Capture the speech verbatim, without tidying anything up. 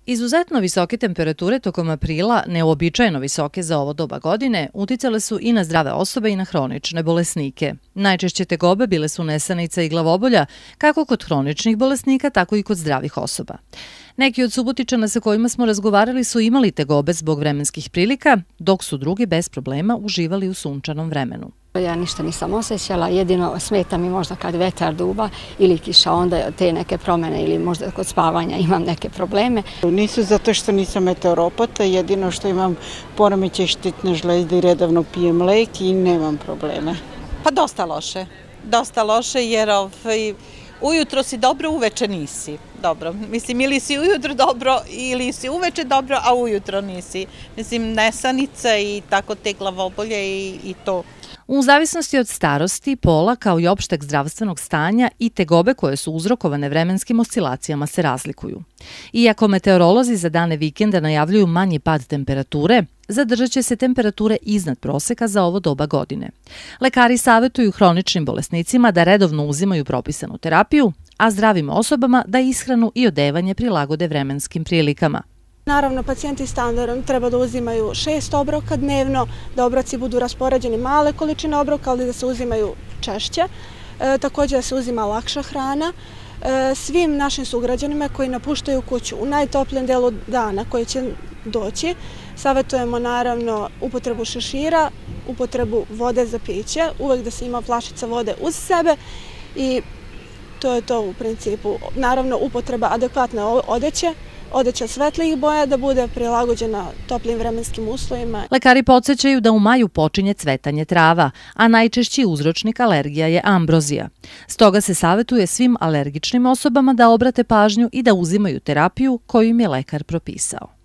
Izuzetno visoke temperature tokom aprila, neuobičajeno visoke za ovo doba godine, uticale su i na zdrave osobe i na hronične bolesnike. Najčešće tegobe bile su nesanica i glavobolja, kako kod hroničnih bolesnika, tako i kod zdravih osoba. Neki od Subotičana sa kojima smo razgovarali su imali tegobe zbog vremenskih prilika, dok su drugi bez problema uživali u sunčanom vremenu. Ja ništa nisam osjećala, jedino smeta mi možda kad vetar duva ili kiša, onda te neke promjene ili možda kod spavanja imam neke probleme. Nisu zato što nisam meteoropata, jedino što imam poremećaj štitne žlezde i redovno pijem lek i nemam probleme. Pa dosta loše, dosta loše jer ovaj, ujutro si dobro, uveče nisi dobro. Mislim, ili si ujutro dobro ili si uveče dobro, a ujutro nisi. Mislim, nesanica i tako te glavobolje i, i to. U zavisnosti od starosti, pola kao i opšteg zdravstvenog stanja i tegobe koje su uzrokovane vremenskim oscilacijama se razlikuju. Iako meteorolozi za dane vikenda najavljuju manji pad temperature, zadržat će se temperature iznad proseka za ovo doba godine. Lekari savjetuju hroničnim bolesnicima da redovno uzimaju propisanu terapiju, a zdravim osobama da ishranu i odevanje prilagode vremenskim prilikama. Naravno, pacijenti standardom treba da uzimaju šest obroka dnevno, da obroci budu raspoređeni male količine obroka, ali da se uzimaju češće. E, također da se uzima lakša hrana. E, svim našim sugrađanima koji napuštaju kuću u najtoplijem delu dana koji će doći, savjetujemo naravno upotrebu šešira, upotrebu vode za piće, uvek da se ima flašica vode uz sebe i to je to u principu. Naravno, upotreba adekvatne odeće, odeća svetlijih boja da bude prilagođena toplim vremenskim uslovima. Lekari podsjećaju da u maju počinje cvetanje trava, a najčešći uzročnik alergija je ambrozija. Stoga se savjetuje svim alergičnim osobama da obrate pažnju i da uzimaju terapiju koju im je lekar propisao.